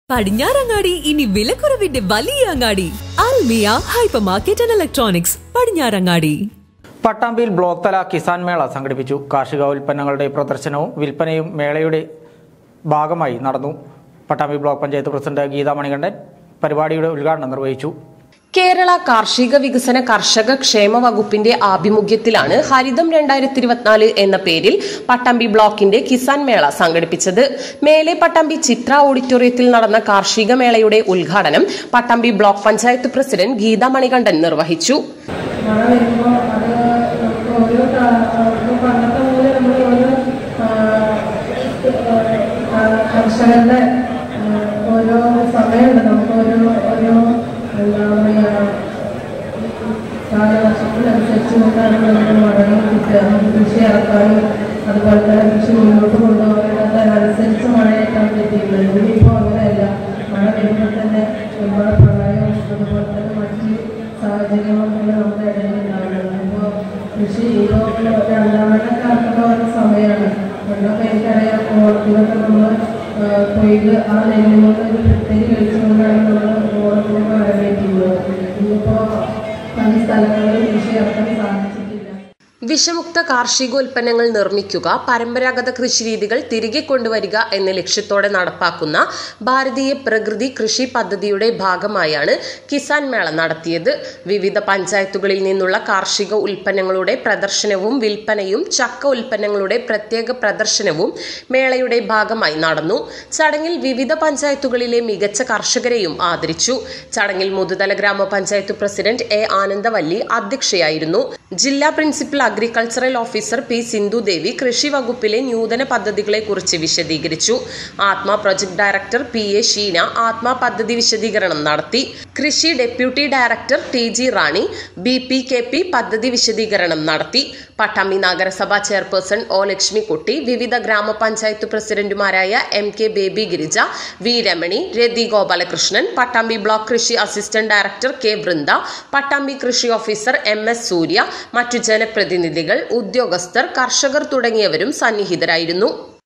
പടിഞ്ഞാറങ്ങാടി ഇനി വിലക്കുറവിന്റെ വലിയ അങ്ങാടി Almiya hyper market and electronics Padinjarangadi. പട്ടാമ്പിയിൽ ബ്ലോക്ക് തല കിസാൻ മേള സംഘടിപ്പിച്ചു. കാർഷിക ഉൽപ്പന്നങ്ങളുടെ പ്രദർശനവും വിൽപ്പനയും മേളയുടെ ഭാഗമായി നടന്നു. പട്ടാമ്പി ബ്ലോക്ക് പഞ്ചായത്ത് പ്രസിഡന്റ് ഗീതാ മണികണ്ഠൻ പരിപാടിയുടെ ഉദ്ഘാടനം നിർവഹിച്ചു. കേരള കാർഷിക വികസന കർഷക ക്ഷേമ വകുപ്പിന്റെ ആഭിമുഖ്യത്തിലാണ് ഹരിതം 2024 എന്ന പേരിൽ പട്ടാമ്പി ബ്ലോക്കിന്റെ കിസാൻ മേള സംഘടിപ്പിച്ചത്. മേലെ പട്ടാമ്പി ചിത്ര ഓഡിറ്റോറിയത്തിൽ നടന്ന കാർഷിക മേളയുടെ ഉദ്ഘാടനം പട്ടാമ്പി ബ്ലോക്ക് പഞ്ചായത്ത് പ്രസിഡന്റ് ഗീതാ മണികണ്ഠൻ നിർവഹിച്ചു. ഓരോ സമയമുണ്ട്, നമുക്ക് കാലവർഷത്തിനനുസരിച്ച് കൊണ്ടാണ് നമുക്ക് മഴകൾ കിട്ടുക. നമുക്ക് കൃഷി ഇറക്കാനും അതുപോലെ തന്നെ കൃഷി മുന്നോട്ട് കൊണ്ടുപോകാനും അതനുസരിച്ച് മഴയേക്കാൻ പറ്റിയില്ല. ഇനിയിപ്പോൾ അങ്ങനെയല്ല, മഴ വരുമ്പോൾ തന്നെ ഒരുപാട് പ്രളയവും അതുപോലെ തന്നെ മറ്റ് സാഹചര്യങ്ങളൊക്കെ നമ്മുടെ ഇടയിലുണ്ടാകുന്നത്. ഇപ്പോൾ കൃഷി ഇപ്പോൾ രണ്ടാമതൊക്കെ ആക്കുന്ന ഒരു സമയമാണ്. പണ്ടൊക്കെ എനിക്കറിയാം, ഓണത്തിനൊക്കെ നമ്മൾ കൊയ്ത് ആ നെല്ലുകൊണ്ട് ഒരു പ്രത്യേക കഴിച്ചുകൊണ്ടാണ് നമ്മൾ ഓണത്തിനൊക്കെ വരവേറ്റുന്നത്. ഇന്നിപ്പോൾ പല സ്ഥലങ്ങളിലും കൃഷി ഇറക്കാൻ സാധിച്ചിട്ടില്ല. വിഷമുക്ത കാർഷികോൽപ്പന്നങ്ങൾ നിർമ്മിക്കുക, പരമ്പരാഗത കൃഷിരീതികൾ തിരികെ കൊണ്ടുവരിക എന്ന ലക്ഷ്യത്തോടെ നടപ്പാക്കുന്ന ഭാരതീയ പ്രകൃതി കൃഷി പദ്ധതിയുടെ ഭാഗമായാണ് കിസാൻ മേള നടത്തിയത്. വിവിധ പഞ്ചായത്തുകളിൽ നിന്നുള്ള കാർഷിക ഉൽപ്പന്നങ്ങളുടെ പ്രദർശനവും വിൽപ്പനയും ചക്ക ഉൽപ്പന്നങ്ങളുടെ പ്രത്യേക പ്രദർശനവും മേളയുടെ ഭാഗമായി നടന്നു. ചടങ്ങിൽ വിവിധ പഞ്ചായത്തുകളിലെ മികച്ച കർഷകരെയും ആദരിച്ചു. ചടങ്ങിൽ മുതുതല ഗ്രാമപഞ്ചായത്ത് പ്രസിഡന്റ് എ ആനന്ദവല്ലി അധ്യക്ഷയായിരുന്നു. ജില്ലാ principal agricultural officer P Sindhudevi കൃഷി വകുപ്പിലെ നൂതന പദ്ധതികളെ കുറിച്ച് വിശദീകരിച്ചു. Atma project director P A Sheena Atma പദ്ധതി വിശദീകരണം നടത്തി. കൃഷി deputy director T G Rani BPKP പദ്ധതി വിശദീകരണം നടത്തി. പട്ടാമ്പി നഗരസഭാ ചെയർപേഴ്സൺ ഒ ലക്ഷ്മിക്കുട്ടി, വിവിധ ഗ്രാമപഞ്ചായത്ത് പ്രസിഡന്റുമാരായ MK Baby Girija, V Ramani, Rathi Gopalakrishnan, Pattambi block കൃഷി assistant director K Vrinda, Pattambi കൃഷി ഓഫീസർ MS സൂര്യ, മറ്റു ജനപ്രതിനിധികൾ, ഉദ്യോഗസ്ഥർ, കർഷകർ തുടങ്ങിയവരും സന്നിഹിതരായിരുന്നു.